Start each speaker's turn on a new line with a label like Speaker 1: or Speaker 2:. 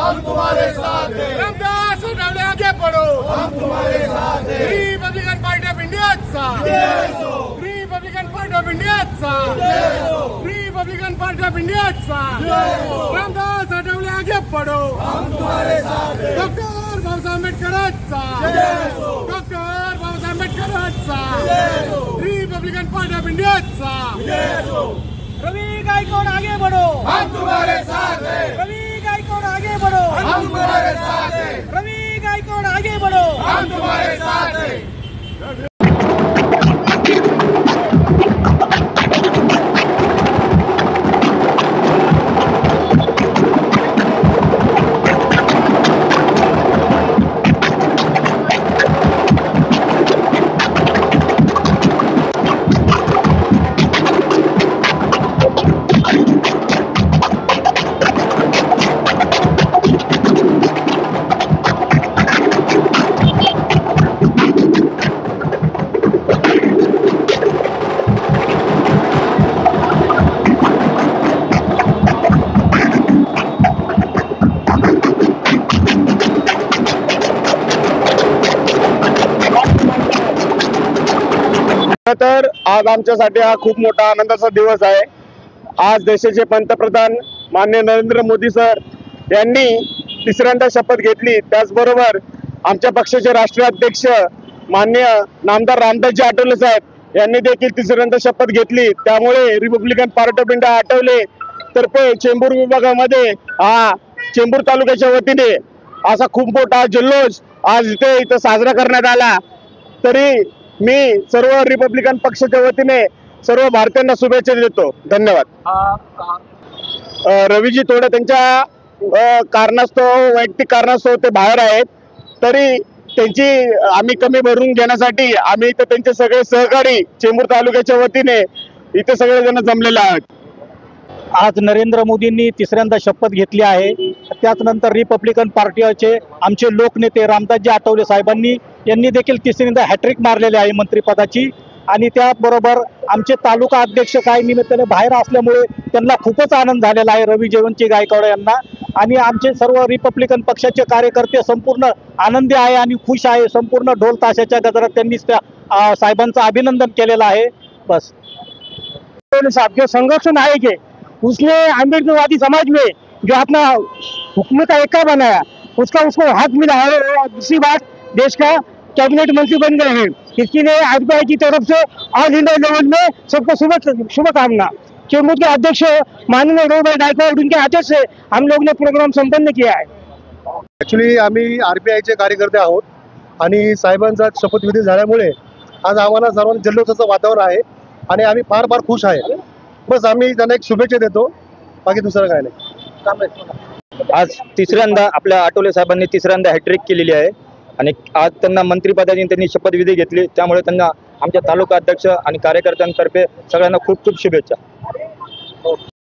Speaker 1: हम तुम्हारे साथ हैं।
Speaker 2: रामदास आठवले आगे बढ़ो,
Speaker 1: हम तुम्हारे साथ हैं।
Speaker 2: रिपब्लिकन पार्टी ऑफ इंडियाचा रिपब्लिकन पार्टी ऑफ इंडियाचा रिपब्लिकन पार्टी ऑफ इंडियाचा रामदास आठवले आगे बढ़ो,
Speaker 1: हम तुम्हारे साथ हैं।
Speaker 2: डॉक्टर बाबासाहेब आंबेडकरांचा डॉक्टर बाबासाहेब आंबेडकरांचा रिपब्लिकन पार्टी ऑफ इंडियाचा रवि गायकवाड आगे बढ़ो,
Speaker 1: हम तुम्हारे साथ हैं।
Speaker 2: रवि गायकवाड आगे बढ़ो,
Speaker 1: हम तुम्हारे साथ हैं।
Speaker 2: रवि गायकवाड आगे बढ़ो,
Speaker 1: हम तुम्हारे साथ हैं।
Speaker 3: तर आज आमच्यासाठी हा खूप मोठा आनंदाचा दिवस आहे। आज देशाचे पंतप्रधान माननीय नरेंद्र मोदी सर यांनी तिसऱ्यांदा शपथ घेतली। त्याचबरोबर आमच्या पक्षाचे राष्ट्रीय अध्यक्ष माननीय नामदार रामदासजी आठवले साहेब यांनी देखील तिसऱ्यांदा शपथ घेतली। त्यामुळे Republican party of India Athawale तर्फे चेंबूर विभागामध्ये चेंबूर तालुक्याच्या वतीने असा खूप मोठा जल्लोष आज इथे साजरा करण्यात आला। तरी मी सर्व रिपब्लिकन पक्षाच्या वतीने सर्व भारतीयांना शुभेच्छा देतो। धन्यवाद। रवीजी थोडं त्यांच्या कारणास्तव वैयक्तिक कारणास्तव ते बाहेर आहेत, तरी त्यांची आम्ही कमी भरून घेण्यासाठी आम्ही इथे त्यांचे सगळे सहकारी चेंबूर तालुक्याच्या वतीने इथे सगळेजण जमलेले आहेत।
Speaker 4: आज नरेंद्र मोदींनी तिसऱ्यांदा शपथ घेतली आहे। त्याचनंतर रिपब्लिकन पार्टीचे आमचे लोकनेते रामदासजी आठवले साहेबांनी यांनी देखील तिसऱ्यांदा हॅट्रिक मारलेली आहे मंत्रिपदाची। आणि त्याबरोबर आमचे तालुका अध्यक्ष काही निमित्ताने बाहेर असल्यामुळे त्यांना खूपच आनंद झालेला आहे, रवी जयवंतजी गायकवाड यांना। आणि आमचे सर्व रिपब्लिकन पक्षाचे कार्यकर्ते संपूर्ण आनंदी आहे आणि खुश आहे। संपूर्ण ढोल ताशाच्या गजरात त्यांनी साहेबांचं अभिनंदन केलेलं आहे। बस
Speaker 3: साहब जो संगठन आएंगे उसने अम्बेडकरवादी समाज में जो अपना हुकूमत का एकता बनाया उसको हक मिला है। और दूसरी बात, देश का कैबिनेट मंत्री बन गए हैं। इसके लिए आरपीआई की तरफ से ऑल इंडिया लेवल में सबको शुभकामना। चेंबूर के अध्यक्ष माननीय रवि गायकवाड उनके आदेश से हम लोग ने प्रोग्राम संपन्न किया है।
Speaker 5: ॲक्च्युली आम्ही आरपीआयचे कार्यकर्ते आहोत आणि साहेबांचा शपथविधी झाल्यामुळे आज आम्हाला सर्वांना जल्लोषाचं वातावरण आहे आणि आम्ही फार फार खुश आहे। बस आम्ही त्यांना एक शुभेच्छा देतो, बाकी दुसरं काय नाही।
Speaker 4: आज तिसऱ्यांदा आपल्या आठवले साहेबांनी तिसऱ्यांदा हॅट्रिक केलेली आहे आणि आज त्यांना मंत्रिपदाची त्यांनी शपथविधी घेतली। त्यामुळे त्यांना आमच्या तालुका अध्यक्ष आणि कार्यकर्त्यांतर्फे सगळ्यांना खूप खूप शुभेच्छा।